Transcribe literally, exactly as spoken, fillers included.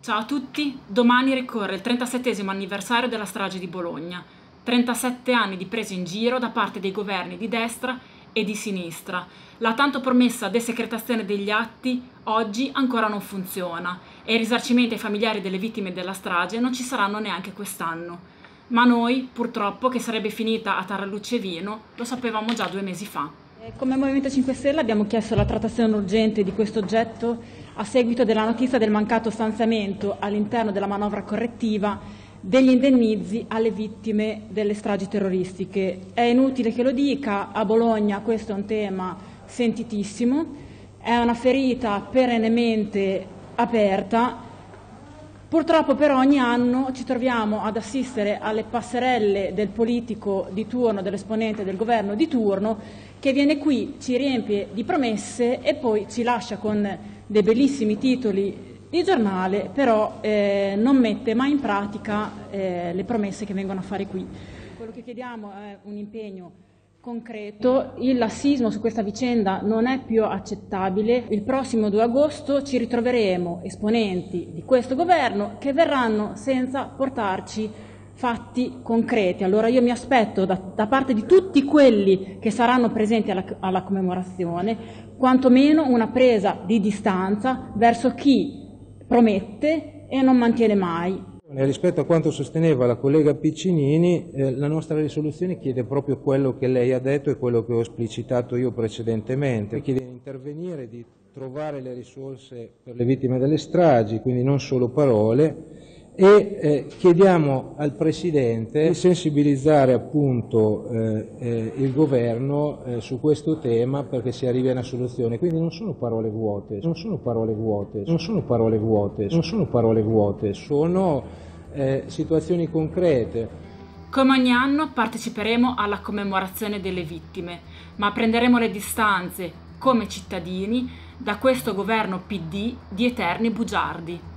Ciao a tutti, domani ricorre il trentasettesimo anniversario della strage di Bologna, trentasette anni di prese in giro da parte dei governi di destra e di sinistra. La tanto promessa desecretazione degli atti oggi ancora non funziona e i risarcimenti ai familiari delle vittime della strage non ci saranno neanche quest'anno. Ma noi, purtroppo, che sarebbe finita a tarallucce e vino, lo sapevamo già due mesi fa. Come Movimento cinque Stelle abbiamo chiesto la trattazione urgente di questo oggetto a seguito della notizia del mancato stanziamento all'interno della manovra correttiva degli indennizi alle vittime delle stragi terroristiche. È inutile che lo dica, a Bologna questo è un tema sentitissimo, è una ferita perennemente aperta. Purtroppo però ogni anno ci troviamo ad assistere alle passerelle del politico di turno, dell'esponente del governo di turno, che viene qui, ci riempie di promesse e poi ci lascia con dei bellissimi titoli di giornale, però eh, non mette mai in pratica eh, le promesse che vengono a fare qui. Quello che chiediamo è un impegno concreto. Il lassismo su questa vicenda non è più accettabile. Il prossimo due agosto ci ritroveremo esponenti di questo governo che verranno senza portarci fatti concreti. Allora io mi aspetto da, da parte di tutti quelli che saranno presenti alla, alla commemorazione quantomeno una presa di distanza verso chi promette e non mantiene mai. Rispetto a quanto sosteneva la collega Piccinini, eh, la nostra risoluzione chiede proprio quello che lei ha detto e quello che ho esplicitato io precedentemente. Chiede di intervenire, di trovare le risorse per le vittime delle stragi, quindi non solo parole, e eh, chiediamo al Presidente di sensibilizzare appunto eh, eh, il Governo eh, su questo tema perché si arrivi a una soluzione. Quindi non sono parole vuote, non sono parole vuote, non sono parole vuote, non sono parole vuote, sono eh, situazioni concrete. Come ogni anno parteciperemo alla commemorazione delle vittime, ma prenderemo le distanze come cittadini da questo governo P D di eterni bugiardi.